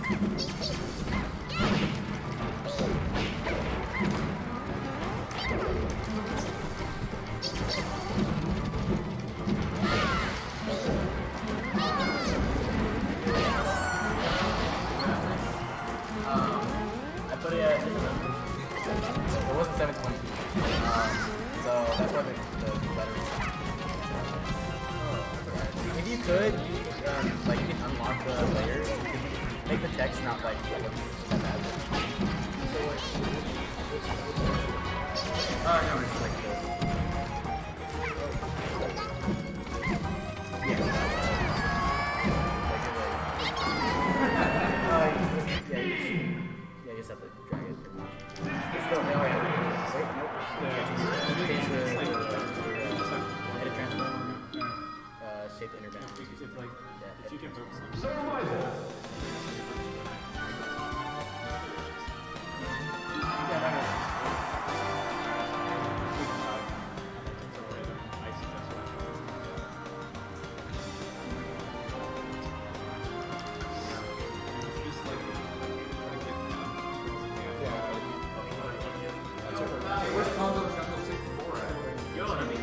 I put it at, it wasn't 720. So that's why the letter is. If you could, like, you can unlock the layers, you can make the text not like that bad. No, it's like this. Yeah. Yeah, you just have to drag it pretty much. It's still, wait, nope. Change the edit transform, shape the inner bound. If you can focus on it. Where's Congo Jungle 64 at? Yo, I mean,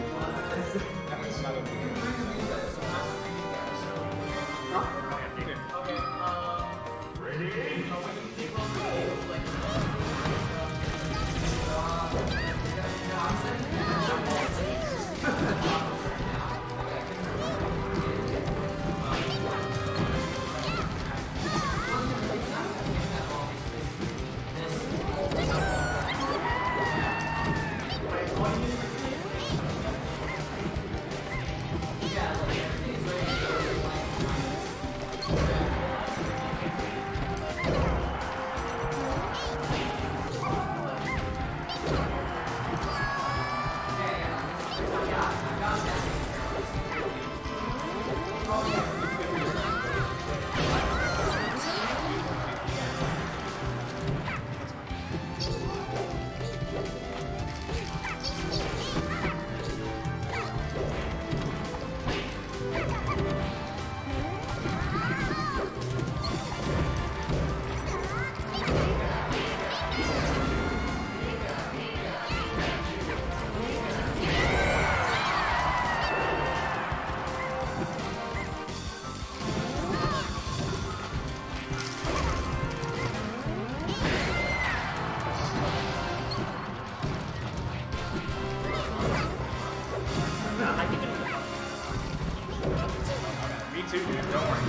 me too, dude. Don't worry.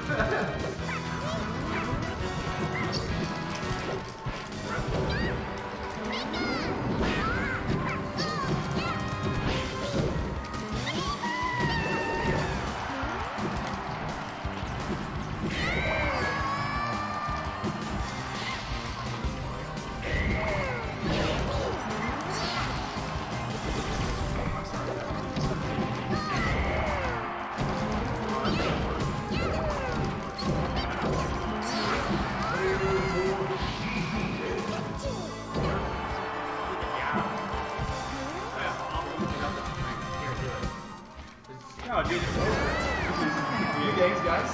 No, dude, it's over. Thanks, guys.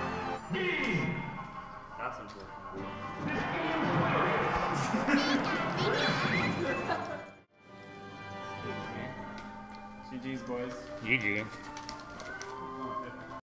That's unfortunate. GG's, boys. GG.